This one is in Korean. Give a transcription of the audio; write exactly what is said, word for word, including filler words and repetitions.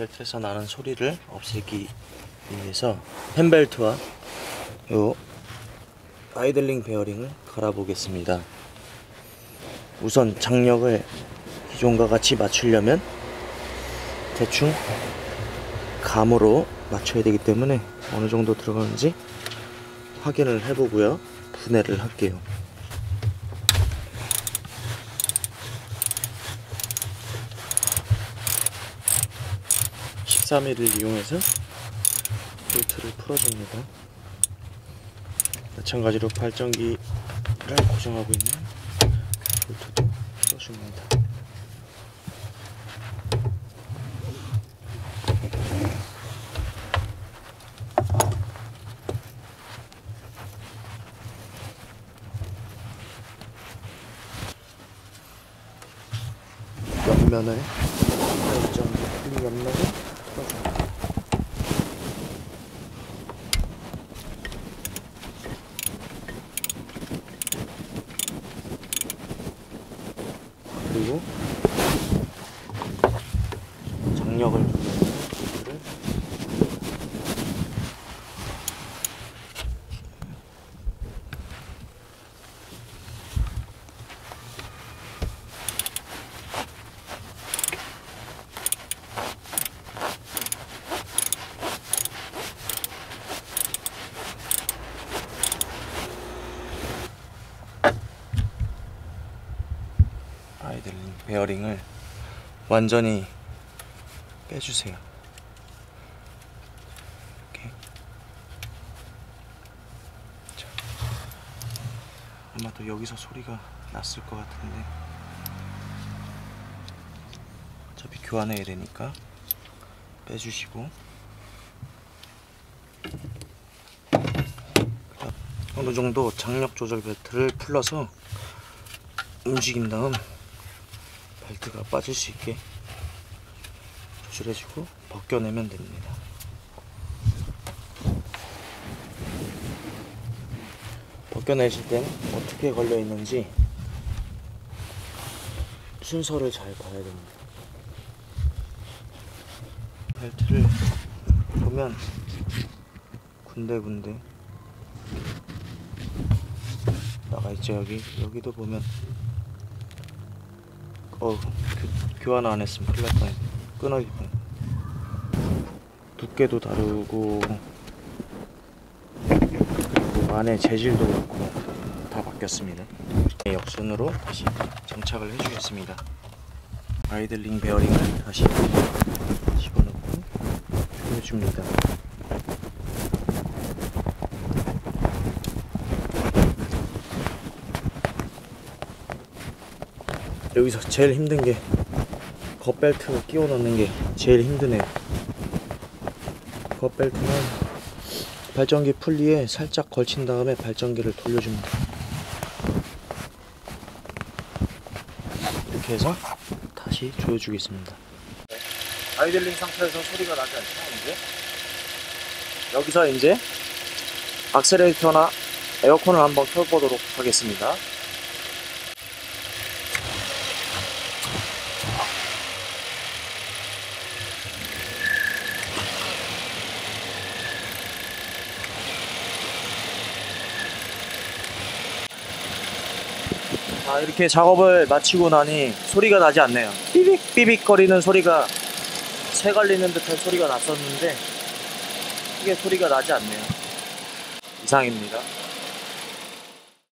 벨트에서 나는 소리를 없애기 위해서 펜벨트와 요 아이들링 베어링을 갈아보겠습니다. 우선 장력을 기존과 같이 맞추려면 대충 감으로 맞춰야 되기 때문에 어느 정도 들어가는지 확인을 해보고요. 분해를 할게요. 십사 밀리미터를 이용해서 볼트를 풀어줍니다. 마찬가지로 발전기를 고정하고 있는 볼트도 풀어줍니다. 옆면을 발전기 풀린 옆면을 풀어줍니다. 그리고 장력을 주는 볼트를 아이들링 베어링을 완전히 빼주세요. 이렇게. 자, 아마도 여기서 소리가 났을 것 같은데 어차피 교환해야 되니까 빼주시고, 어느 정도 장력 조절 벨트를 풀러서 움직인 다음 벨트가 빠질 수 있게 조절해주고 벗겨내면 됩니다. 벗겨내실 때는 어떻게 걸려 있는지 순서를 잘 봐야 됩니다. 벨트를 보면 군데군데 나가 있죠. 여기 여기도 보면 어 교, 교환 안 했으면 큰일 날 뻔했네. 끊어질 뻔. 두께도 다르고 그리고 안에 재질도 그렇고 다 바뀌었습니다. 역순으로 다시 장착을 해주겠습니다. 아이들링 베어링을 다시 집어넣고 조여줍니다. 여기서 제일 힘든 게 겉벨트 끼워 넣는 게 제일 힘드네요. 겉벨트는 발전기 풀리에 살짝 걸친 다음에 발전기를 돌려줍니다. 이렇게 해서 다시 조여주겠습니다. 아이들링 상태에서 소리가 나지 않죠, 이제? 여기서 이제 악셀레이터나 에어컨을 한번 켜보도록 하겠습니다. 자, 이렇게 작업을 마치고 나니 소리가 나지 않네요. 삐빅 삐빅 거리는 소리가, 새 갈리는 듯한 소리가 났었는데 크게 소리가 나지 않네요. 이상입니다.